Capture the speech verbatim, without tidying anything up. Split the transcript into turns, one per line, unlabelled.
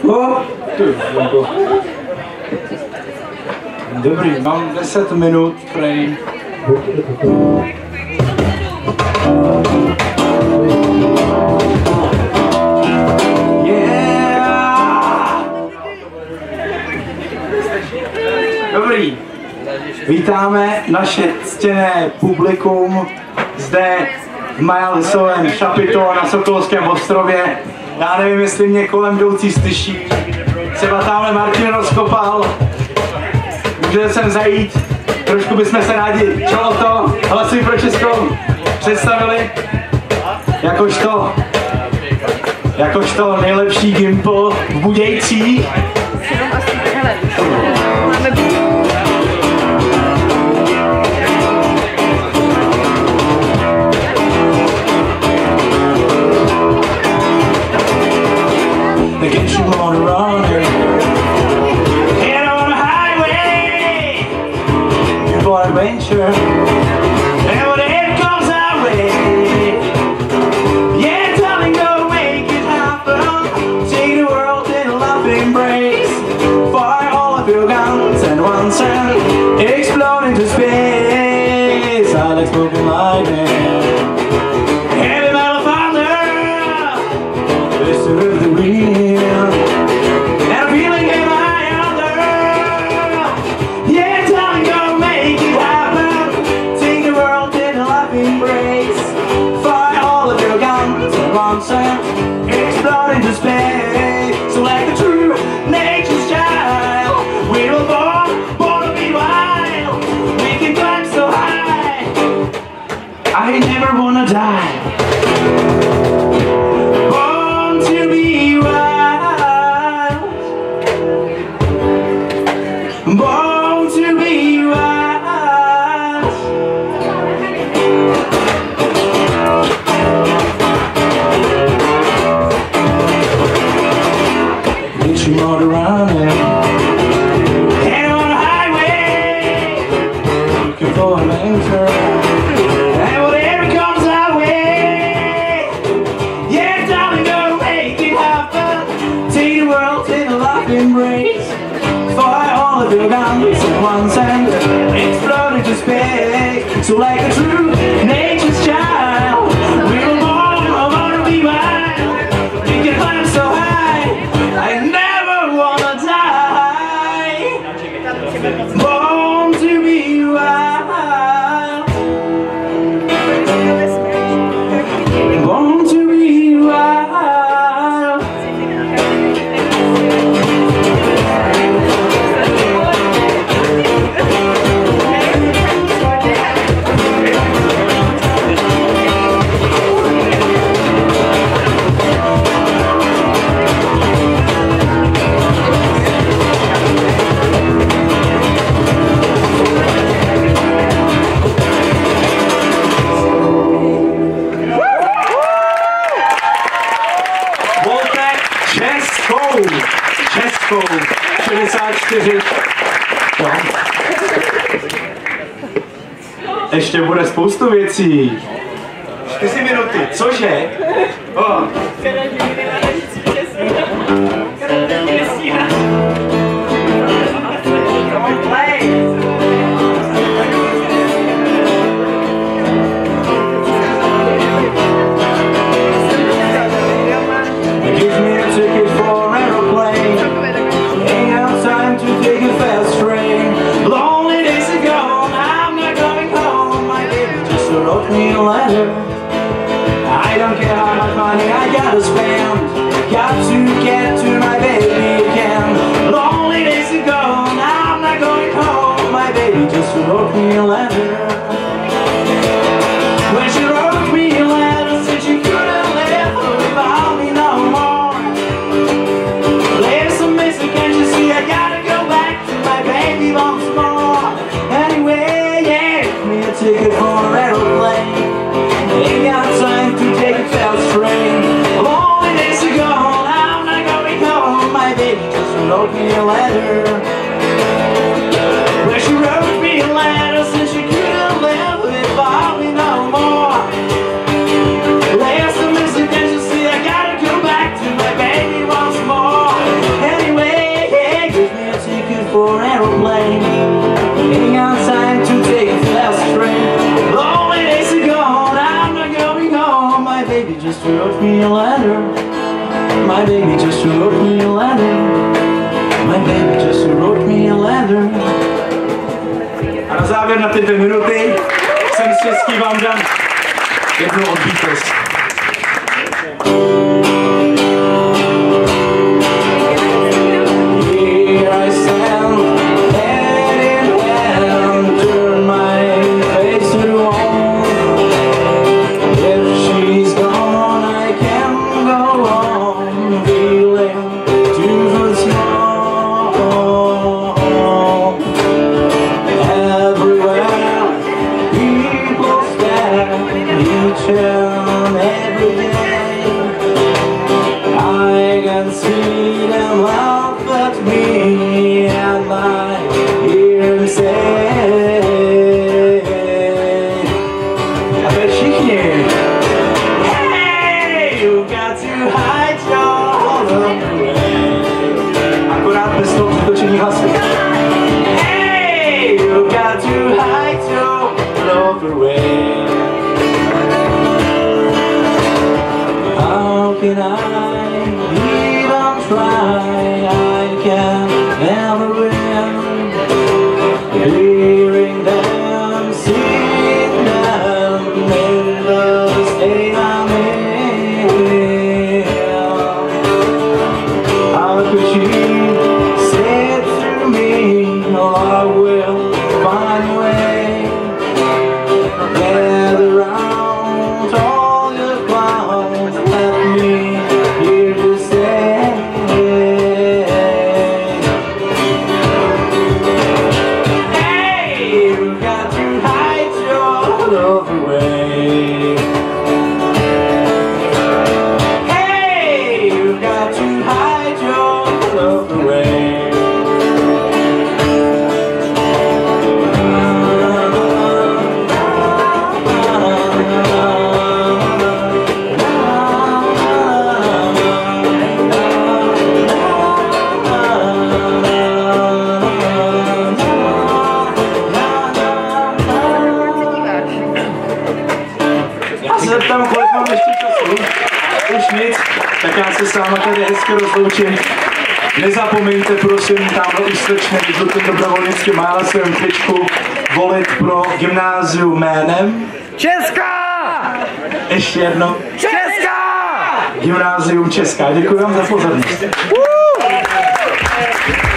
Oh, dobrý, mám deset minut, prej. Yeah! Dobrý, vítáme naše ctěné publikum zde v Majalisovém šapito na Sokolském ostrově. Já nevím, jestli mě kolem jdoucí slyší. Třeba tamhle Martin rozkopal. Můžete sem zajít. Trošku bychom se rádi Čoloto, Hlasuj pro Českou představili. Jakožto, jakožto nejlepší gimpl v Budějcích. Against you on a runner, and on a highway, for adventure, and whatever comes our way, yeah, darling, go make it happen. Take the world in a loving embrace. Fire all of your guns and once and explode into space. I like smoking lightning. Heavy metal thunder, listen to the real. Explode into space. So like a true nature's child, we were born, born to be wild. We can climb so high, I never wanna die. Born to be wild, born to be wild. Motor running, and on the highway, looking for an anchor, and whatever comes our way, yeah, darling, go make it happen. Take the world in a loving embrace. Fire all of your guns at once and explode into space. So like a true nature's child, we were born, born to be wild. We can climb so high, I never born to be wild, born to be wild. Českou, šedesát čtyři. No. Ještě bude spoustu věcí. čtyři minuty, cože? Oh. I don't care how much money I gotta spend, got to get to my baby again. Lonely days ago, now I'm not going home. My baby just wrote me a letter. When she wrote me a letter, said she couldn't live without me no more. Play some music, can't you see? I gotta go back to my baby once more. Anyway, yeah, give me a ticket for an aeroplane. Ain't got time to take a fast train. Lonely days ago, I'm not going home. My baby just wrote me a letter. Well, she wrote me a letter, said she couldn't live without me no more. Play some music, can't you see? I gotta go back to my baby once more. My baby just wrote me a letter. My baby just wrote me a letter. A na závěr na ty dvě minuty jsem z český vám dám jednu od Beatles.
Tak já se s váma tady hezky rozloučím. Nezapomeňte prosím tamhle už slečny žlutým dobrovolnickým hlasem kličku volit pro gymnázium jménem
Česká!
Ještě jedno.
Česká!
Gymnázium Česká. Děkuji vám za pozornost.